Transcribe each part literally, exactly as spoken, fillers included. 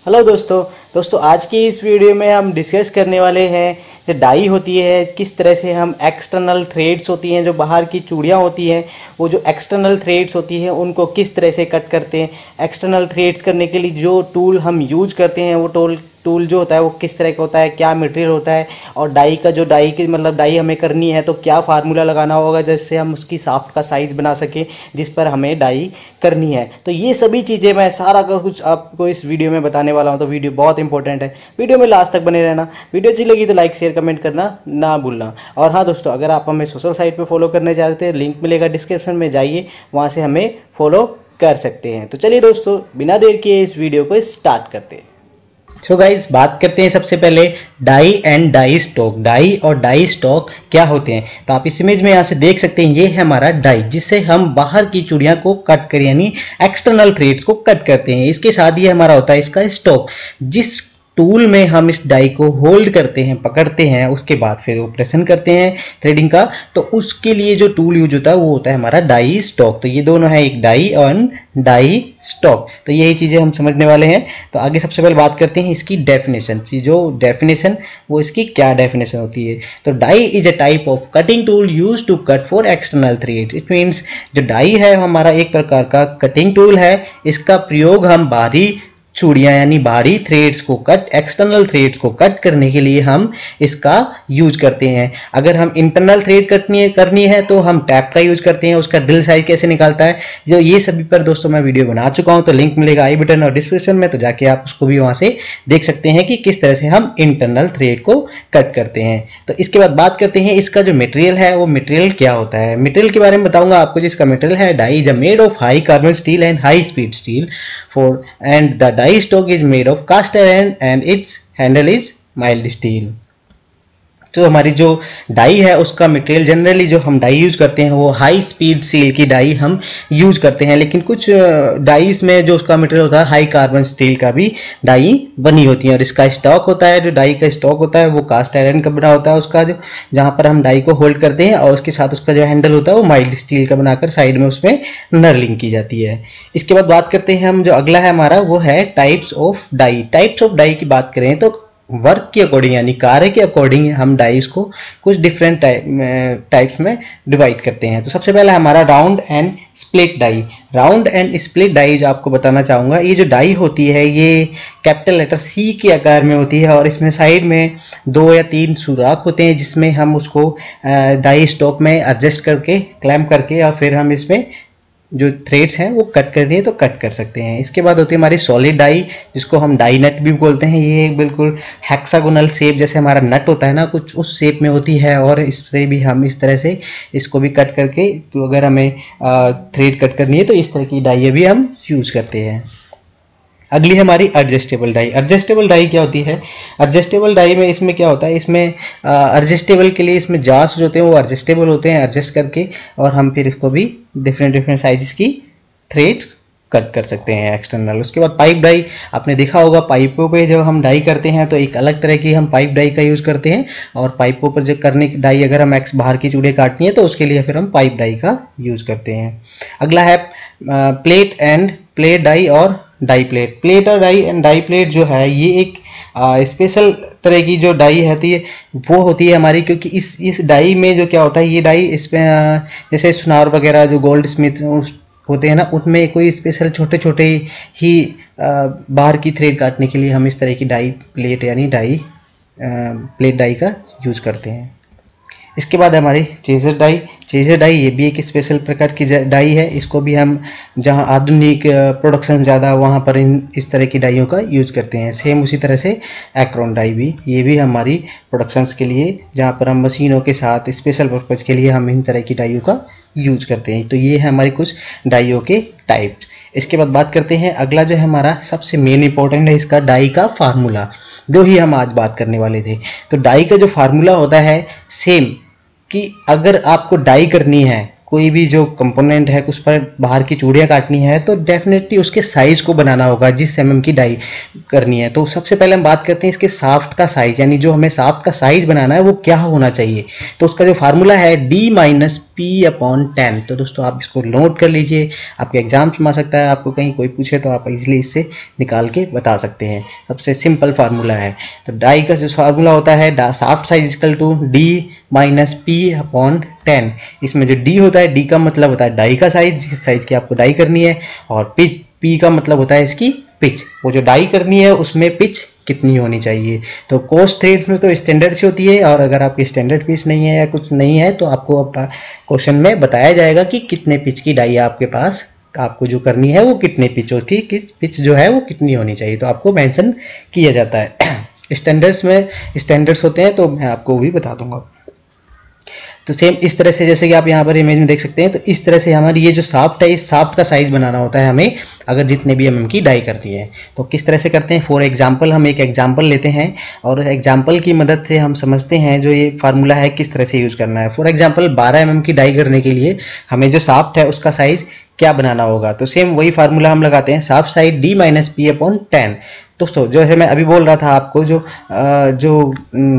Hello दोस्तों दोस्तों आज की इस वीडियो में हम डिस्कस करने वाले हैं जो डाई होती है किस तरह से हम एक्सटर्नल थ्रेड्स होती हैं जो बाहर की चूड़ियाँ होती हैं वो जो एक्सटर्नल थ्रेड्स होती हैं उनको किस तरह से कट करते हैं। एक्सटर्नल थ्रेड्स करने के लिए जो टूल हम यूज करते हैं वो टूल टूल जो होता है वो किस तरह का होता है, क्या मटेरियल होता है और डाई का जो डाई की मतलब डाई हमें करनी है तो क्या फार्मूला लगाना होगा जिससे हम उसकी शाफ्ट का साइज़ बना सकें जिस पर हमें डाई करनी है। तो ये सभी चीज़ें मैं सारा का कुछ आपको इस वीडियो में बताने वाला हूँ। तो वीडियो बहुत इंपॉर्टेंट है, वीडियो में लास्ट तक बने रहना। वीडियो अच्छी लगी तो लाइक शेयर कमेंट करना ना भूलना। और हाँ दोस्तों, अगर आप हमें सोशल साइट पर फॉलो करना चाहते हैं लिंक मिलेगा डिस्क्रिप्शन में, जाइए वहाँ से हमें फॉलो कर सकते हैं। तो चलिए दोस्तों बिना देर किए इस वीडियो को स्टार्ट करते हैं। सो so गाइस, बात करते हैं सबसे पहले die and die stock. Die और डाई स्टॉक क्या होते हैं तो आप इस इमेज में यहाँ से देख सकते हैं, ये है हमारा डाई जिससे हम बाहर की चूड़ियाँ को कट करें यानी एक्सटर्नल थ्रेड्स को कट करते हैं। इसके साथ ये हमारा होता है इसका स्टॉक, जिस टूल में हम इस डाई को होल्ड करते हैं, पकड़ते हैं, उसके बाद फिर ऑपरेशन करते हैं थ्रेडिंग का, तो उसके लिए जो टूल यूज होता है वो होता है हमारा डाई स्टॉक। तो ये दोनों है, एक डाई और डाई स्टॉक। तो यही चीज़ें हम समझने वाले हैं। तो आगे सबसे पहले बात करते हैं इसकी डेफिनेशन। जो डेफिनेशन वो इसकी क्या डेफिनेशन होती है। तो die is a type of cutting tool use to cut for external threads. It means जो डाई है हमारा एक प्रकार का कटिंग टूल है, इसका प्रयोग हम बाहरी चूड़ियाँ यानी बाहरी थ्रेड्स को कट एक्सटर्नल थ्रेड्स को कट करने के लिए हम इसका यूज करते हैं। अगर हम इंटरनल थ्रेड कटनी है करनी है तो हम टैप का यूज करते हैं। उसका ड्रिल साइज कैसे निकालता है जो ये सभी पर दोस्तों मैं वीडियो बना चुका हूं, तो लिंक मिलेगा आई बटन और डिस्क्रिप्शन में, तो जाके आप उसको भी वहां से देख सकते हैं कि किस तरह से हम इंटरनल थ्रेड को कट करते हैं। तो इसके बाद बात करते हैं इसका जो मटेरियल है वो मटेरियल क्या होता है। मटेरियल के बारे में बताऊंगा आपको। जिसका मटेरियल है die is made of high carbon steel and high speed steel for and the die stock is made of cast iron and its handle is mild steel। तो हमारी जो डाई है उसका मटेरियल जनरली जो हम dye use करते हैं वो हाई स्पीड स्टील की डाई हम यूज करते हैं, लेकिन कुछ डाईस में जो उसका मटेरियल होता है हाई कार्बन स्टील का भी डाई बनी होती है। और इसका स्टॉक होता है, जो डाई का स्टॉक होता है वो कास्ट आयरन का बना होता है, उसका जो जहाँ पर हम डाई को होल्ड करते हैं, और उसके साथ उसका जो हैंडल होता है वो माइल्ड स्टील का बनाकर साइड में उसमें नर्लिंग की जाती है। इसके बाद बात करते हैं हम, जो अगला है हमारा वो है types of die. Types of die की बात करें तो वर्क के अकॉर्डिंग यानी कार्य के अकॉर्डिंग हम डाइस को कुछ डिफरेंट टाइप्स में डिवाइड करते हैं। तो सबसे पहला हमारा round and split die. Round and split die जो आपको बताना चाहूँगा, ये जो डाई होती है ये कैपिटल लेटर सी के आकार में होती है और इसमें साइड में दो या तीन सुराख होते हैं जिसमें हम उसको डाई स्टॉक में एडजस्ट करके क्लैम्प करके या फिर हम इसमें जो थ्रेड्स हैं वो कट करनी है तो कट कर सकते हैं। इसके बाद होती है हमारी सॉलिड डाई जिसको हम डाई नट भी बोलते हैं। ये बिल्कुल हेक्सागोनल शेप जैसे हमारा नट होता है ना, कुछ उस शेप में होती है और इससे भी हम इस तरह से इसको भी कट करके, तो अगर हमें थ्रेड कट करनी है तो इस तरह की डाई भी हम यूज करते हैं। अगली है हमारी एडजस्टेबल डाई। एडजस्टेबल डाई क्या होती है। एडजस्टेबल डाई में इसमें क्या होता है, इसमें एडजस्टेबल के लिए इसमें जार्स जो होते हैं वो एडजस्टेबल होते हैं, एडजस्ट करके और हम फिर इसको भी डिफरेंट डिफरेंट साइजेस की थ्रेड्स कट कर सकते हैं एक्सटर्नल। उसके बाद पाइप डाई, आपने देखा होगा पाइपों पे जब हम डाई करते हैं तो एक अलग तरह की हम पाइप डाई का यूज़ करते हैं, और पाइपों पर जब करने की डाई अगर हम एक्स बाहर की चूड़ियाँ काटनी है तो उसके लिए फिर हम पाइप डाई का यूज़ करते हैं। अगला है प्लेट एंड प्लेट डाई और डाई प्लेट। प्लेट और डाई एंड डाई प्लेट जो है ये एक स्पेशल तरह की जो डाई होती है वो होती है हमारी, क्योंकि इस इस डाई में जो क्या होता है ये डाई इसमें जैसे सुनार वगैरह जो गोल्ड स्मिथ होते हैं ना, उनमें कोई स्पेशल छोटे छोटे ही बाहर की थ्रेड काटने के लिए हम इस तरह की डाई प्लेट यानी डाई प्लेट डाई का यूज करते हैं। इसके बाद हमारी चेजर डाई। चेजर डाई ये भी एक स्पेशल प्रकार की डाई है। इसको भी हम जहां आधुनिक प्रोडक्शन ज़्यादा वहां पर इन इस तरह की डाइयों का यूज करते हैं। सेम उसी तरह से एक्रोन डाई भी, ये भी हमारी प्रोडक्शंस के लिए जहां पर हम मशीनों के साथ स्पेशल पर्पज़ के लिए हम इन तरह की डाइयों का यूज करते हैं। तो ये है हमारी कुछ डाइयों के टाइप्स। इसके बाद बात करते हैं अगला जो है हमारा सबसे मेन इंपॉर्टेंट है इसका डाई का फार्मूला, जो ही हम आज बात करने वाले थे। तो डाई का जो फार्मूला होता है सेम, कि अगर आपको डाई करनी है कोई भी जो कंपोनेंट है उस पर बाहर की चूड़ियाँ काटनी है तो डेफिनेटली उसके साइज को बनाना होगा जिस एम एम की डाई करनी है। तो सबसे पहले हम बात करते हैं इसके साफ्ट का साइज, यानी जो हमें साफ्ट का साइज बनाना है वो क्या होना चाहिए। तो उसका जो फार्मूला है D minus P upon ten. तो दोस्तों आप इसको नोट कर लीजिए, आपके एग्जाम्स में आ सकता है, आपको कहीं कोई पूछे तो आप इजीली इससे निकाल के बता सकते हैं। सबसे सिंपल फार्मूला है। तो डाई का जो फार्मूला होता है shaft size equal to D minus P upon ten. इसमें जो डी होता है, डी का मतलब होता है डाई का साइज, जिस साइज की आपको डाई करनी है, और पी पी का मतलब होता है इसकी पिच, वो जो डाई करनी है उसमें पिच कितनी होनी चाहिए। तो कोर्स थ्रेड्स में तो स्टैंडर्ड सी होती है, और अगर आपकी स्टैंडर्ड पिच नहीं है या कुछ नहीं है तो आपको क्वेश्चन में बताया जाएगा कि कितने पिच की डाई आपके पास आपको जो करनी है वो कितने पिच होती है, पिच जो है वो कितनी होनी चाहिए, तो आपको मेंशन किया जाता है। स्टैंडर्ड्स में स्टैंडर्ड्स होते हैं तो मैं आपको भी बता दूंगा। तो सेम इस तरह से जैसे कि आप यहाँ पर इमेज में देख सकते हैं, तो इस तरह से हमारी ये जो साफ्ट है, इस साफ्ट का साइज बनाना होता है हमें, अगर जितने भी एमएम की डाई करती है। तो किस तरह से करते हैं, फॉर एग्जांपल हम एक एग्जांपल लेते हैं और एग्जांपल की मदद से हम समझते हैं जो ये फार्मूला है किस तरह से यूज करना है। फॉर एग्जांपल बारह एमएम की डाई करने के लिए हमें जो साफ्ट है उसका साइज क्या बनाना होगा। तो सेम वही फार्मूला हम लगाते हैं, shaft side D minus P upon ten. दोस्तों जो है मैं अभी बोल रहा था आपको, जो आ, जो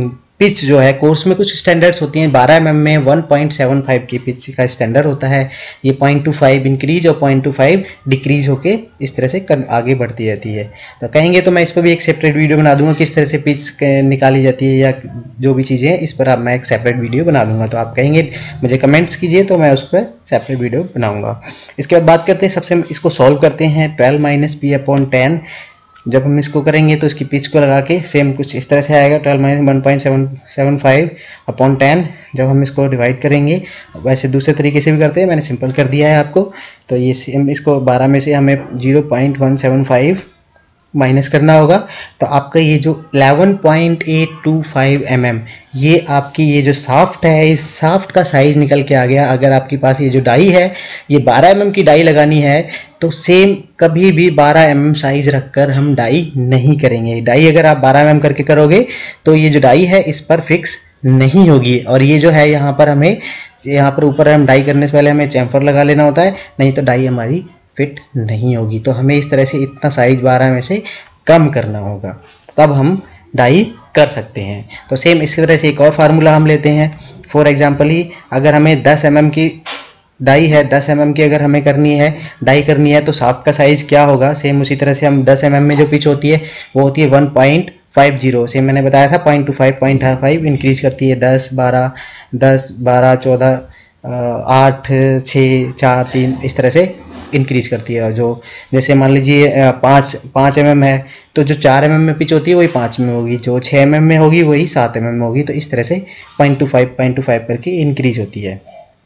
पिच जो है कोर्स में कुछ स्टैंडर्ड्स होती हैं, बारह एम एम में वन पॉइंट सेवन फाइव की पिच का स्टैंडर्ड होता है। ये पॉइंट टू फाइव इंक्रीज और पॉइंट टू फाइव डिक्रीज होके इस तरह से कर, आगे बढ़ती रहती है। तो कहेंगे तो मैं इस पर भी एक सेपरेट वीडियो बना दूंगा किस तरह से पिच निकाली जाती है या जो भी चीज़ें हैं, इस पर आप मैं एक सेपरेट वीडियो बना दूंगा। तो आप कहेंगे मुझे कमेंट्स कीजिए तो मैं उस पर सेपरेट वीडियो बनाऊंगा। इसके बाद बात करते हैं, सबसे इसको सॉल्व करते हैं। Twelve minus P upon ten, जब हम इसको करेंगे तो इसकी पिच को लगा के सेम कुछ इस तरह से आएगा, twelve minus one point seven seven five upon ten. जब हम इसको डिवाइड करेंगे, वैसे दूसरे तरीके से भी करते हैं, मैंने सिंपल कर दिया है आपको। तो ये सेम इसको बारह में से हमें zero point one seven five minus करना होगा। तो आपका ये जो eleven point eight two five m m, ये आपकी ये जो साफ्ट है, इस साफ्ट का साइज निकल के आ गया। अगर आपके पास ये जो डाई है, ये बारह एम एम की डाई लगानी है, तो सेम कभी भी बारह एम एम साइज रखकर हम डाई नहीं करेंगे। डाई अगर आप बारह एम एम करके करोगे तो ये जो डाई है इस पर फिक्स नहीं होगी, और ये जो है यहाँ पर हमें, यहाँ पर ऊपर हम डाई करने से पहले हमें चैम्फर लगा लेना होता है, नहीं तो डाई हमारी फिट नहीं होगी। तो हमें इस तरह से इतना साइज बारह में से कम करना होगा, तब हम डाई कर सकते हैं। तो सेम इसी तरह से एक और फार्मूला हम लेते हैं। फॉर एग्जांपल ही अगर हमें दस एम एम की डाई है, दस एम एम की अगर हमें करनी है डाई करनी है, तो साफ्ट का साइज क्या होगा। सेम उसी तरह से हम दस एम एम में जो पिच होती है वो होती है one point five zero. Same मैंने बताया था point two five point five increase करती है, दस बारह दस बारह चौदह आठ छः चार तीन इस तरह से इंक्रीज करती है। जो जैसे मान लीजिए पाँच पाँच एम एम है, तो जो चार एम एम में पिच होती है वही पाँच में होगी, जो छः एम एम में होगी वही सात एम एम में होगी। तो इस तरह से point two five point two five करके इंक्रीज होती है।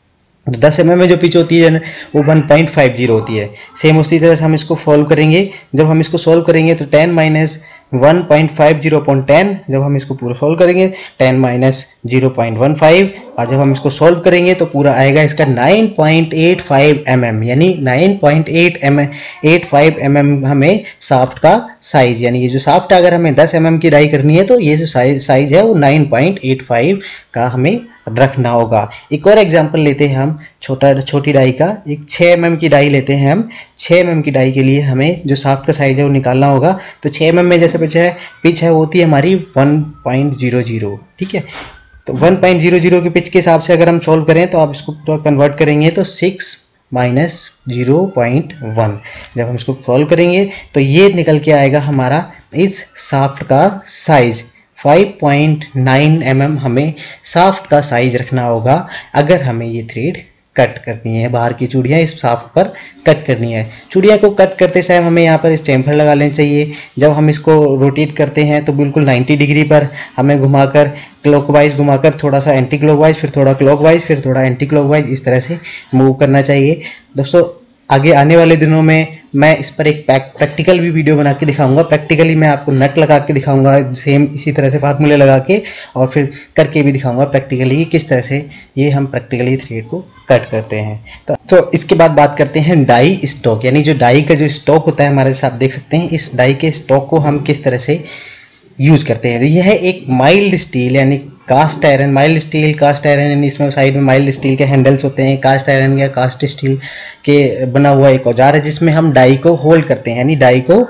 तो दस एम एम में जो पिच होती है वो वन पॉइंट फाइव जीरो होती है। सेम उसी तरह से हम इसको सॉल्व करेंगे। जब हम इसको सॉल्व करेंगे तो ten minus one point five zero upon ten, जब हम इसको पूरा सॉल्व करेंगे ten minus zero point one five, और जब हम इसको सॉल्व करेंगे तो पूरा आएगा इसका nine point eight five m m, यानी nine point eight m eight five m m हमें साफ्ट का साइज, यानी ये जो साफ्ट अगर हमें दस एम एम की डाई करनी है तो ये जो साइज साइज है वो नाइन पॉइंट एट फाइव का हमें रखना होगा। एक और एग्जांपल लेते हैं हम छोटा छोटी डाई का, एक छः एम एम की डाई लेते हैं हम। छः एम एम की डाई के लिए हमें जो साफ्ट का साइज है वो निकालना होगा। तो छः एम एम में जैसे पिच है पिच है वो होती है हमारी वन पॉइंट जीरो जीरो, ठीक है। तो वन पॉइंट जीरो जीरो की पिच के हिसाब से अगर हम सॉल्व करें तो आप इसको पूरा कन्वर्ट करेंगे तो six minus zero point one, जब हम इसको सॉल्व करेंगे तो ये निकल के आएगा हमारा इस साफ्ट का size. Five point nine m m हमें साफ्ट का साइज रखना होगा अगर हमें ये थ्रेड कट करनी है, बाहर की चूड़ियाँ इस साफ्ट पर कट करनी है। चूड़ियाँ को कट करते समय हमें यहाँ पर इस चैम्फर लगा लेना चाहिए। जब हम इसको रोटेट करते हैं तो बिल्कुल नाइन्टी डिग्री पर हमें घुमाकर, क्लॉकवाइज घुमाकर, थोड़ा सा एंटी क्लॉकवाइज, फिर थोड़ा क्लॉकवाइज, फिर थोड़ा एंटी क्लॉकवाइज, इस तरह से मूव करना चाहिए। दोस्तों आगे आने वाले दिनों में मैं इस पर एक प्रैक्टिकल भी वीडियो बना के दिखाऊंगा। प्रैक्टिकली मैं आपको नट लगा के दिखाऊंगा, सेम इसी तरह से फार्मूले लगा के, और फिर करके भी दिखाऊंगा प्रैक्टिकली किस तरह से ये हम प्रैक्टिकली थ्रेड को कट करते हैं। तो, तो इसके बाद बात करते हैं डाई स्टॉक, यानी जो डाई का जो स्टॉक होता है हमारे साथ देख सकते हैं, इस डाई के स्टॉक को हम किस तरह से यूज करते हैं। यह है एक माइल्ड स्टील यानी cast iron, mild steel cast iron, इसमें साइड में माइल्ड स्टील के हैंडल्स होते हैं। कास्ट आयरन या कास्ट स्टील के बना हुआ एक औजार है जिसमें हम डाई को होल्ड करते हैं, यानी डाई को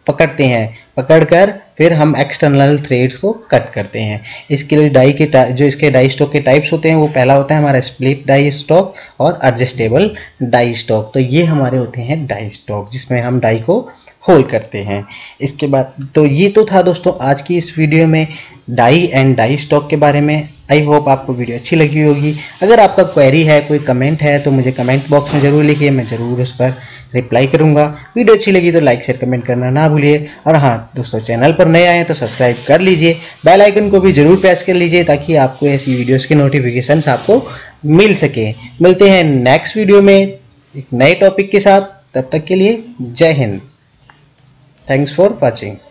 पकड़ते हैं, पकड़कर फिर हम एक्सटर्नल थ्रेड्स को कट करते हैं। इसके लिए डाई के जो इसके डाई स्टॉक के टाइप्स होते हैं वो पहला होता है हमारा स्प्लिट डाई स्टॉक और एडजस्टेबल डाई स्टॉक। तो ये हमारे होते हैं डाई स्टॉक जिसमें हम डाई को होल करते हैं। इसके बाद तो ये तो था दोस्तों आज की इस वीडियो में डाई एंड डाई स्टॉक के बारे में। आई होप आपको वीडियो अच्छी लगी होगी। अगर आपका क्वेरी है, कोई कमेंट है तो मुझे कमेंट बॉक्स में ज़रूर लिखिए, मैं ज़रूर उस पर रिप्लाई करूंगा। वीडियो अच्छी लगी तो लाइक शेयर कमेंट करना ना भूलिए। और हाँ दोस्तों, चैनल पर नए आए तो सब्सक्राइब कर लीजिए, बेल आइकन को भी ज़रूर प्रेस कर लीजिए ताकि आपको ऐसी वीडियोज़ के नोटिफिकेशंस आपको मिल सके। मिलते हैं नेक्स्ट वीडियो में एक नए टॉपिक के साथ, तब तक के लिए जय हिंद। Thanks for watching.